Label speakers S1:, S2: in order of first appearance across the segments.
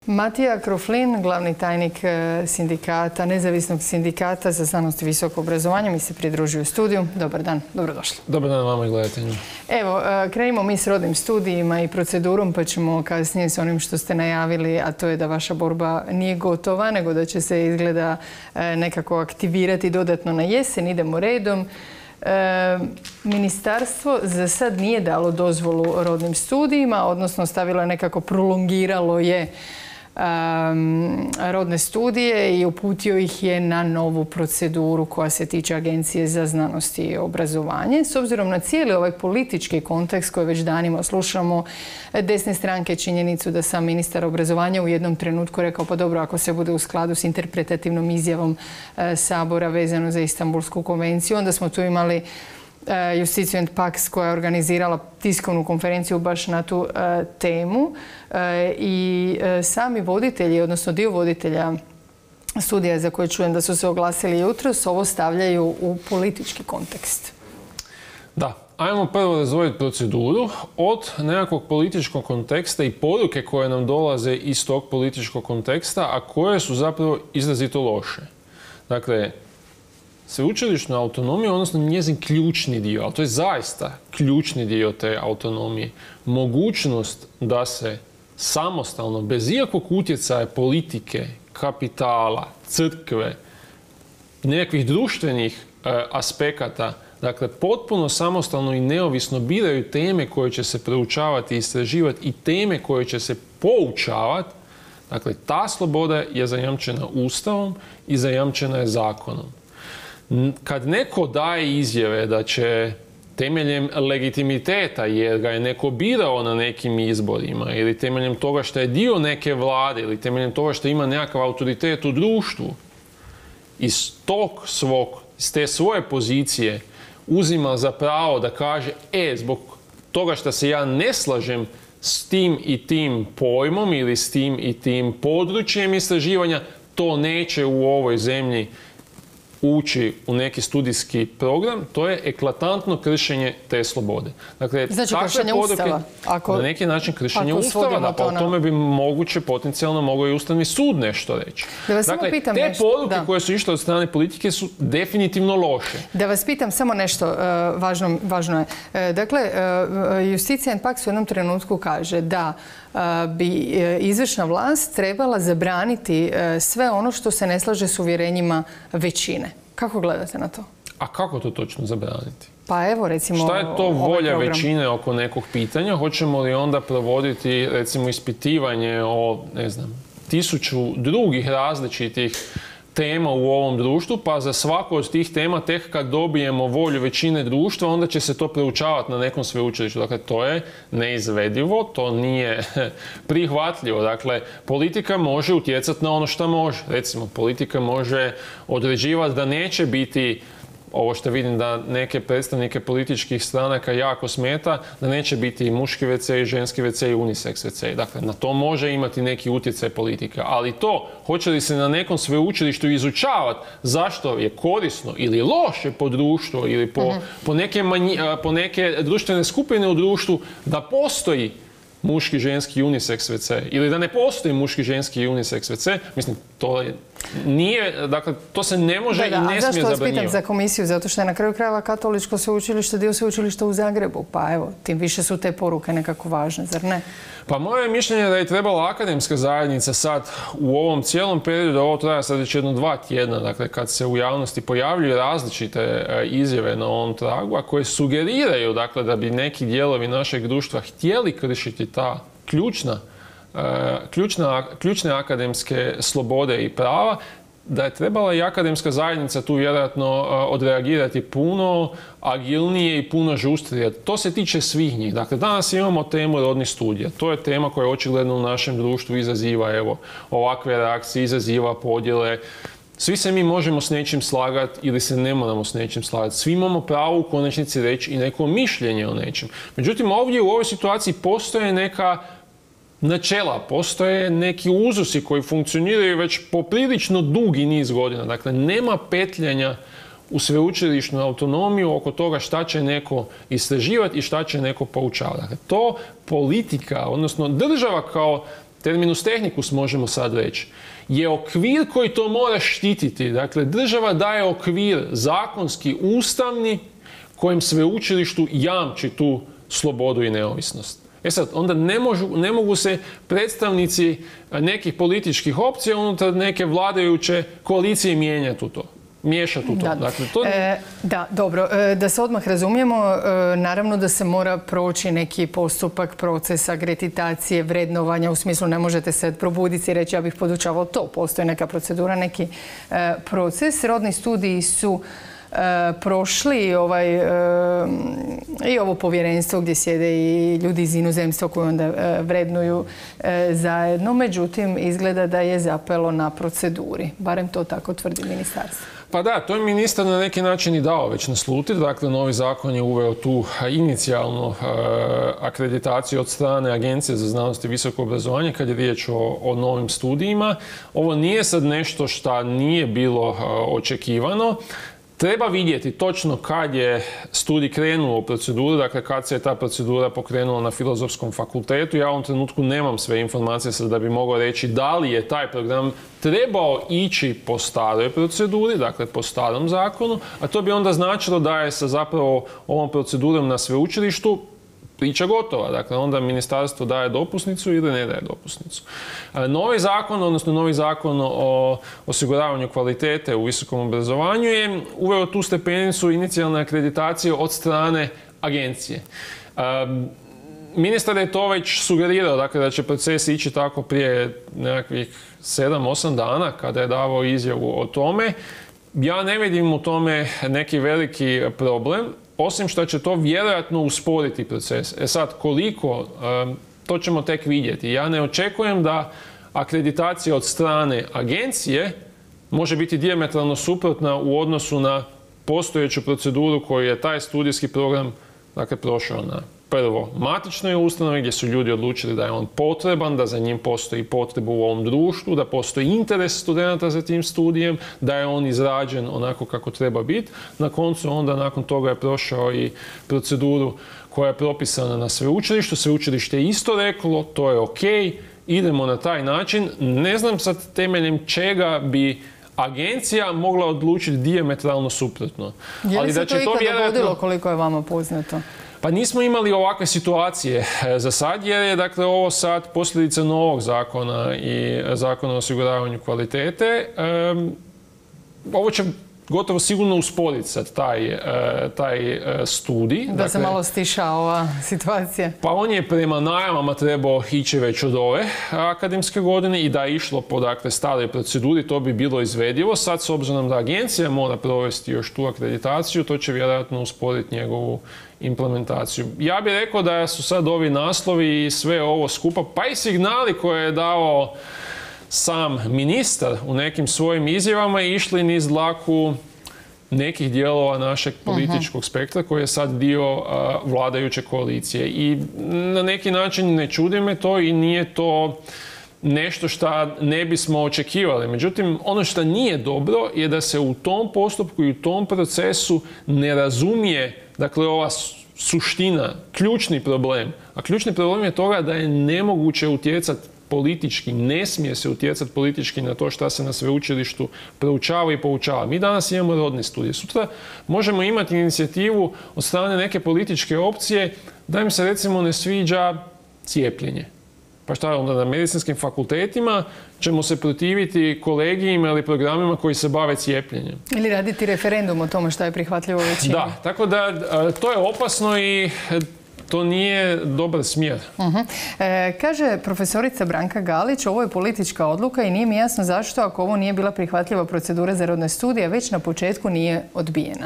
S1: Matija Kroflin, glavni tajnik sindikata, nezavisnog sindikata za znanost i visoko obrazovanje, mi se pridružuje u studiju. Dobar dan, dobrodošli.
S2: Dobar dan vama i gledateljima.
S1: Evo, krenimo mi s rodnim studijima i procedurom, pa ćemo kasnije s onim što ste najavili, a to je da vaša borba nije gotova, nego da će se izgleda nekako aktivirati dodatno na jesen. Idemo redom. Ministarstvo za sad nije dalo dozvolu rodnim studijima, odnosno stavilo je nekako, prolongiralo je rodne studije i uputio ih je na novu proceduru koja se tiče Agencije za znanost i obrazovanje. S obzirom na cijeli ovaj politički kontekst koji već danima slušamo, desne stranke, činjenicu da sam ministar obrazovanja u jednom trenutku rekao pa dobro, ako se bude u skladu s interpretativnom izjavom Sabora vezano za Istanbulsku konvenciju, onda smo tu imali Justiciju and Pax koja je organizirala tiskovnu konferenciju baš na tu temu i sami voditelji, odnosno dio voditelja studija za koje čujem da su se oglasili jutros, ovo stavljaju u politički kontekst.
S2: Da, ajmo prvo razdvojiti proceduru od nekakvog političkog konteksta i poruke koje nam dolaze iz tog političkog konteksta, a koje su zapravo izrazito loše. Dakle, sveučilišna autonomija, odnosno njezin ključni dio, ali to je zaista ključni dio te autonomije, mogućnost da se samostalno, bez ikakvog utjecaja politike, kapitala, crkve, nekakvih društvenih aspekata, dakle potpuno samostalno i neovisno biraju teme koje će se proučavati i istraživati i teme koje će se poučavati. Dakle, ta sloboda je zajamčena Ustavom i zajamčena je zakonom. Kad neko daje izjave da će temeljem legitimiteta, jer ga je neko birao na nekim izborima, ili temeljem toga što je dio neke vlade, ili temeljem toga što ima nekakav autoritet u društvu, iz te svoje pozicije uzima za pravo da kaže zbog toga što se ja ne slažem s tim i tim pojmom ili s tim i tim područjem istraživanja, to neće u ovoj zemlji ući u neki studijski program, to je eklatantno kršenje te slobode. Dakle,
S1: znači kršenje Ustava?
S2: Na neki način kršenje Ustava, da pa o tome bi moguće potencijalno mogao i Ustavni sud nešto reći. Dakle, te poruke koje su išle od strane politike su definitivno loše.
S1: Da vas pitam samo nešto važno je. Dakle, Justiciju and Pax u jednom trenutku kaže da bi izvršna vlast trebala zabraniti sve ono što se ne slaže s uvjerenjima većine. Kako gledate na to?
S2: A kako to točno zabraniti?
S1: Pa evo, recimo,
S2: šta je to volja većine oko nekog pitanja? Hoćemo li onda provoditi, recimo, ispitivanje o, ne znam, 1000 drugih različitih tema u ovom društvu, pa za svaku od tih tema tek kad dobijemo volju većine društva, onda će se to proučavati na nekom sveučilištu. Dakle, to je neizvedivo, to nije prihvatljivo. Dakle, politika može utjecati na ono što može. Recimo, politika može određivati da neće biti, ovo što vidim da neke predstavnike političkih stranaka jako smeta, da neće biti i muški WC i ženski WC i unisex WC. Dakle, na to može imati neki utjecaj politika. Ali to, hoće li se na nekom sveučilištu izučavati zašto je korisno ili loše po društvu ili po neke društvene skupine u društvu da postoji muški, ženski unisex WC ili da ne postoji muški, ženski unisex WC, mislim, to nije, dakle, to se ne može i ne smije zabranjivati.
S1: A zašto vas pitam za komisiju? Zato što je na kraju krajeva Katoličko sveučilište dio sveučilišta u Zagrebu. Pa evo, tim više su te poruke nekako važne, zar ne?
S2: Pa moje mišljenje je da je trebala akademska zajednica sad u ovom cijelom periodu, ovo traja sad već 1-2 tjedna, dakle kad se u javnosti pojavljuju različite izjave na ovom tragu, a koje sugeriraju, dakle, da bi neki dijelovi našeg društva htjeli kršiti ta ključne akademske slobode i prava, da je trebala i akademska zajednica tu vjerojatno odreagirati puno agilnije i puno žustrije. To se tiče svih njih. Dakle, danas imamo temu rodnih studija. To je tema koja očigledno u našem društvu izaziva ovakve reakcije, izaziva podjele. Svi se mi možemo s nečim slagati ili se ne moramo s nečim slagati. Svi imamo pravo u konačnici reći i neko mišljenje o nečem. Međutim, ovdje u ovoj situaciji postoje neka načela, postoje neki uzusi koji funkcioniraju već poprilično dugi niz godina. Dakle, nema petljanja u sveučilišnu autonomiju oko toga šta će neko istraživati i šta će neko poučavati. Dakle, to politika, odnosno država kao terminus technicus možemo sad reći, je okvir koji to mora štititi. Dakle, država daje okvir zakonski, ustavni, kojem sveučilištu jamči tu slobodu i neovisnost. Sad, onda ne mogu se predstavnici nekih političkih opcija unutar neke vladajuće koalicije miješati u to.
S1: Da.
S2: Dakle,
S1: da, dobro. Da se odmah razumijemo, naravno da se mora proći neki postupak, proces akreditacije, vrednovanja, u smislu ne možete se probuditi i reći ja bih podučavao to. Postoji neka procedura, neki proces. Rodni studiji su prošli i ovo povjerenstvo gdje sjede i ljudi iz inozemstva koji onda vrednuju zajedno. Međutim, izgleda da je zapelo na proceduri. Barem to tako tvrdi ministarstvo.
S2: Pa da, to je ministar na neki način i dao već naslutiti. Dakle, novi zakon je uveo tu inicijalnu akreditaciju od strane Agencije za znanost i visoko obrazovanje kad je riječ o novim studijima. Ovo nije sad nešto što nije bilo očekivano. Treba vidjeti točno kad je studij krenuo u proceduru, dakle kad se je ta procedura pokrenula na Filozofskom fakultetu. Ja u ovom trenutku nemam sve informacije sad da bi mogao reći da li je taj program trebao ići po staroj proceduri, dakle po starom zakonu, a to bi onda značilo da je sa zapravo ovom procedurom na sveučilištu priča gotova. Dakle, onda ministarstvo daje dopusnicu ili ne daje dopusnicu. Novi zakon, odnosno novi zakon o osiguravanju kvalitete u visokom obrazovanju je uveo tu stepenicu inicijalne akreditacije od strane agencije. Ministar je to već sugerirao, dakle, da će proces ići tako prije nekakvih 7-8 dana kada je davao izjavu o tome. Ja ne vidim u tome neki veliki problem, osim što će to vjerojatno usporiti proces. Sad, koliko, to ćemo tek vidjeti. Ja ne očekujem da akreditacija od strane agencije može biti dijametralno suprotna u odnosu na postojeću proceduru koju je taj studijski program, dakle, prošao na prvo matičnoj ustanovi gdje su ljudi odlučili da je on potreban, da za njim postoji potreba u ovom društvu, da postoji interes studenta za tim studijem, da je on izrađen onako kako treba biti. Na koncu onda nakon toga je prošao i proceduru koja je propisana na sveučilištu. Sveučilište je isto reklo, to je ok, idemo na taj način. Ne znam sad temeljem čega bi agencija mogla odlučiti dijametralno suprotno.
S1: Je li se to ikada dogodilo koliko je vama poznato?
S2: Pa nismo imali ovakve situacije za sad, jer je dakle ovo sad posljedica novog zakona i zakona o osiguravanju kvalitete. Ovo će gotovo sigurno usporiti sad taj studij.
S1: Da se malo stiša ova situacija.
S2: Pa on je prema najavama trebao ići već od ove akademske godine i da je išlo po dakle staroj proceduri, to bi bilo izvedivo. Sad, s obzirom da agencija mora provesti još tu akreditaciju, to će vjerojatno usporiti njegovu implementaciju. Ja bih rekao da su sad ovi naslovi i sve ovo skupa, pa i signali koje je dao sam ministar u nekim svojim izjavama išli niz dlaku nekih dijelova našeg političkog spektra koji je sad dio vladajuće koalicije. I na neki način ne čudi me to i nije to nešto što ne bismo očekivali. Međutim, ono što nije dobro je da se u tom postupku i u tom procesu ne razumije, dakle, ova suština, ključni problem. A ključni problem je toga da je nemoguće utjecati politički, ne smije se utjecati politički na to što se na sveučilištu proučava i poučava. Mi danas imamo rodne studije. Sutra možemo imati inicijativu od strane neke političke opcije da im se recimo ne sviđa cijepljenje. Pa šta onda na medicinskim fakultetima ćemo se protiviti kolegijima ili programima koji se bave cijepljenjem.
S1: Ili raditi referendum o tome što je prihvatljivo većini.
S2: Da, tako da to je opasno i to nije dobar smjer.
S1: Kaže profesorica Branka Galić, ovo je politička odluka i nije mi jasno zašto, ako ovo nije bila prihvatljiva procedura za rodne studije, već na početku nije odbijena.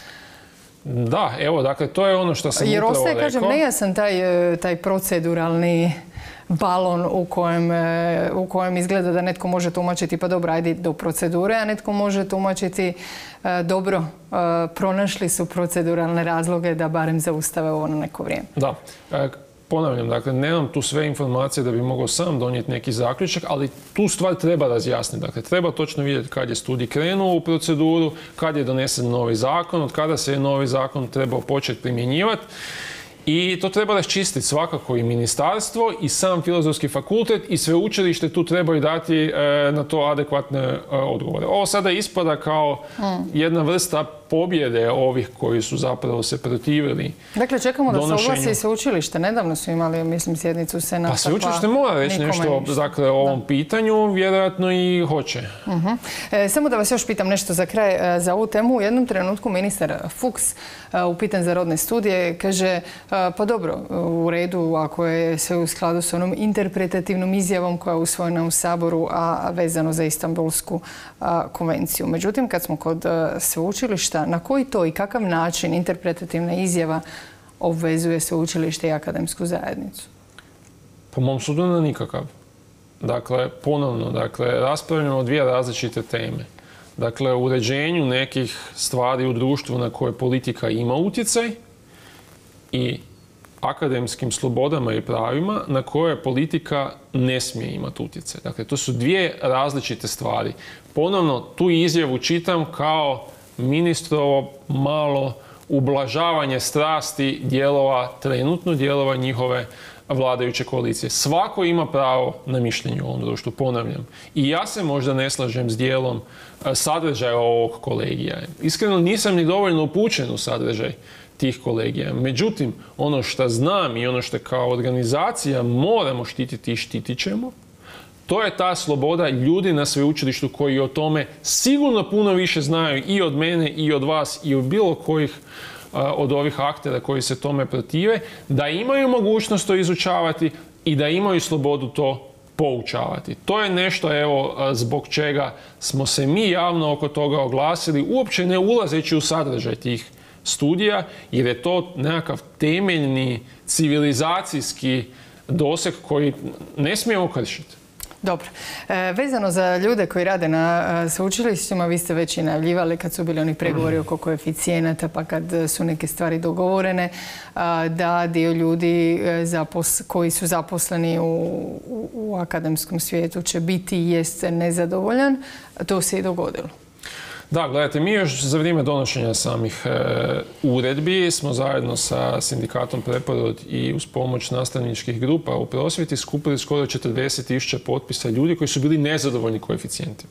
S2: Da, evo, dakle, to je ono što sam upravo rekao.
S1: Jer ostaje, kažem, nejasan taj proceduralni balon u kojem izgleda da netko može tumačiti pa dobro, ajde do procedure, a netko može tumačiti dobro, pronašli su proceduralne razloge da barem zaustave ovo na neko vrijeme.
S2: Da. Ponavljam, dakle, nemam tu sve informacije da bi mogao sam donijeti neki zaključak, ali tu stvar treba razjasniti. Dakle, treba točno vidjeti kad je studij krenuo u proceduru, kad je donesen novi zakon, od kada se je novi zakon trebao početi primjenjivati. I to treba raščistiti svakako i ministarstvo i sam Filozofski fakultet i sveučilište tu trebaju dati na to adekvatne odgovore. Ovo sada ispada kao jedna vrsta pobjede ovih koji su zapravo se protivili.
S1: Dakle, čekamo da se oglasi i sveučilište. Nedavno su imali, mislim, sjednicu Senata.
S2: Pa sveučilište mora reći nešto dakle, o ovom pitanju, vjerojatno i hoće.
S1: Samo da vas još pitam nešto za kraj za ovu temu. U jednom trenutku ministar Fuchs, upitan za rodne studije, kaže pa dobro, u redu ako je sve u skladu s onom interpretativnom izjavom koja je usvojena u Saboru, a vezano za Istanbulsku konvenciju. Međutim, kad smo kod sveučilišta, na koji to i kakav način interpretativna izjava obvezuje sveučilište i akademsku zajednicu?
S2: Po mom sudu na nikakav. Dakle, ponovno, raspravljamo o dvije različite teme. Dakle, u uređenju nekih stvari u društvu na koje politika ima utjecaj i akademskim slobodama i pravima na koje politika ne smije imati utjecaj. Dakle, to su dvije različite stvari. Ponovno, tu izjavu čitam kao ministrovo malo ublažavanje strasti trenutno djelova njihove vladajuće koalicije. Svako ima pravo na mišljenje u ovom društvu, ponavljam. I ja se možda ne slažem s dijelom sadržaja ovog kolegija. Iskreno nisam ni dovoljno upućen u sadržaj tih kolegija. Međutim, ono što znam i ono što kao organizacija moramo štititi i štitit ćemo, to je ta sloboda ljudi na sveučilištu koji o tome sigurno puno više znaju i od mene i od vas i od bilo kojih od ovih aktera koji se tome protive, da imaju mogućnost to izučavati i da imaju slobodu to poučavati. To je nešto, evo, zbog čega smo se mi javno oko toga oglasili, uopće ne ulazeći u sadržaj tih studija, jer je to nekakav temeljni civilizacijski doseg koji ne smijemo kršiti.
S1: Dobro. Vezano za ljude koji rade na sveučilištima, vi ste već i najavljivali kad su bili oni pregovori oko koeficijenata, pa kad su neke stvari dogovorene, da dio ljudi koji su zaposleni u akademskom svijetu će biti i jest nezadovoljan. To se i dogodilo.
S2: Da, gledajte, mi još za vrijeme donošenja samih uredbi smo zajedno sa sindikatom Preporod i uz pomoć nastavničkih grupa u prosvjeti skupili skoro 40.000 potpisa ljudi koji su bili nezadovoljni koeficijentima.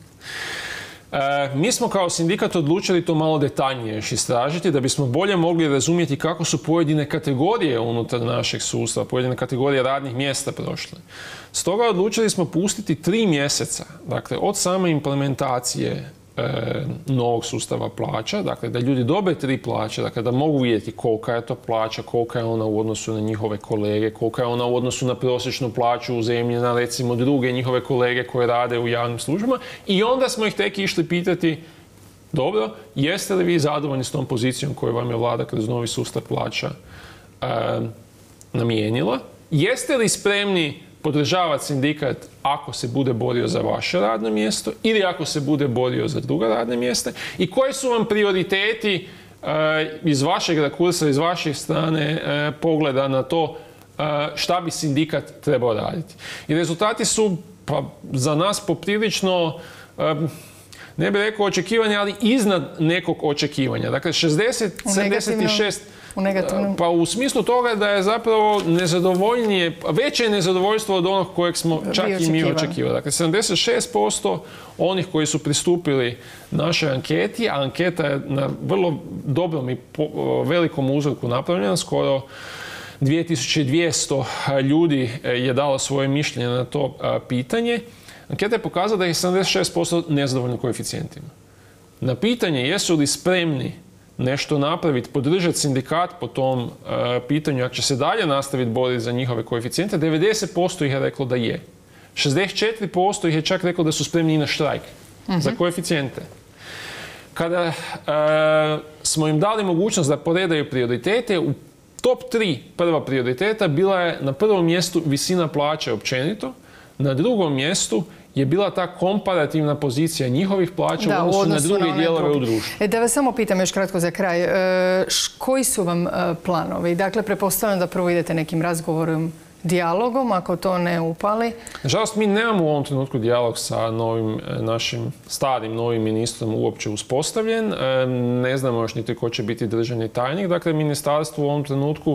S2: Mi smo kao sindikat odlučili to malo detaljnije još istražiti da bismo bolje mogli razumjeti kako su pojedine kategorije unutar našeg sustava, pojedine kategorije radnih mjesta prošle. Stoga odlučili smo pustiti 3 mjeseca, dakle od same implementacije novog sustava plaća, dakle da ljudi dobe 3 plaće, dakle da mogu vidjeti kolika je to plaća, kolika je ona u odnosu na njihove kolege, kolika je ona u odnosu na prosječnu plaću u zemlji, na recimo druge njihove kolege koje rade u javnim službama, i onda smo ih tek išli pitati: dobro, jeste li vi zadovoljni s tom pozicijom koju vam je vlada kroz novi sustav plaća namijenila? Jeste li spremni podržavati sindikat ako se bude borio za vaše radno mjesto ili ako se bude borio za druga radna mjesta? I koji su vam prioriteti iz vašeg rakursa, iz vaše strane pogleda na to šta bi sindikat trebao raditi? I rezultati su za nas poprilično, ne bih rekao očekivanja, ali iznad nekog očekivanja. Dakle, 76... Pa u smislu toga da je zapravo veće nezadovoljstvo od onog kojeg smo čak i mi očekivali. Dakle, 76% onih koji su pristupili našoj anketi, a anketa je na vrlo dobrom i velikom uzorku napravljena, skoro 2200 ljudi je dalo svoje mišljenje na to pitanje. Anketa je pokazala da je 76% nezadovoljno koeficijentima. Na pitanje jesu li spremni nešto napraviti, podržati sindikat po tom pitanju, ako će se dalje nastaviti boriti za njihove koeficijente, 90% ih je reklo da je. 64% ih je čak reklo da su spremni i na štrajk za koeficijente. Kada smo im dali mogućnost da poredaju prioritete, u top 3 prva prioriteta bila je na prvom mjestu visina plaće općenito, na drugom mjestu je bila ta komparativna pozicija njihovih plaća u odnosu na druge dijelove u društvu.
S1: Da vas samo pitam još kratko za kraj. Koji su vam planovi? Dakle, pretpostavljam da prvo idete nekim razgovorom, dijalogom, ako to ne upali.
S2: Nažalost, mi nemamo u ovom trenutku dijalog sa našim starim novim ministrom uopće uspostavljen. Ne znamo još niti ko će biti državni tajnik. Dakle, ministarstvo u ovom trenutku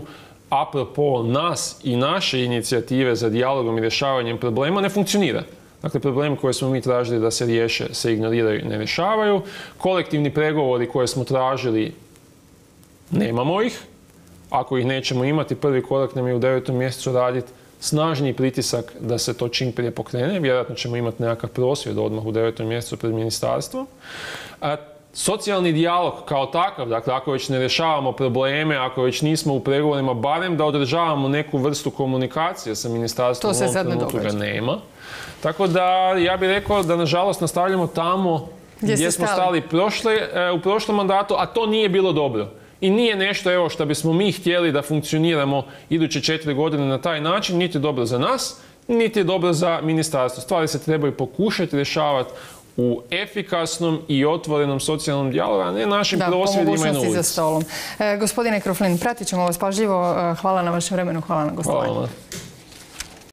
S2: apropo nas i naše inicijative za dijalogom i rješavanjem problema ne funkcionira. Dakle, problemi koje smo mi tražili da se riješe se ignoriraju i ne rješavaju. Kolektivni pregovori koje smo tražili, nemamo ih. Ako ih nećemo imati, prvi korak nam je u 9. mjesecu raditi snažniji pritisak da se to čim prije pokrene. Vjerojatno ćemo imati nekakav prosvjed odmah u 9. mjesecu pred ministarstvom. Socijalni dijalog kao takav, dakle, ako već ne rješavamo probleme, ako već nismo u pregovorima, barem da održavamo neku vrstu komunikacije sa ministarstvom,
S1: to se sad ne događa.
S2: ga nema. Tako da, ja bih rekao da, nažalost, nastavljamo tamo gdje smo stali u prošlom mandatu, a to nije bilo dobro. I nije nešto, evo, što bismo mi htjeli da funkcioniramo iduće 4 godine na taj način, niti je dobro za nas, niti je dobro za ministarstvo. Stvari se trebaju pokušati rješavati u efikasnom i otvorenom socijalnom dijalogu, a ne našim prosvjedima i na ulici.
S1: Za stolom. Gospodine Kroflin, pratit ćemo vas pažljivo. Hvala na vašem vremenu, hvala na gostovanju.
S2: Hvala.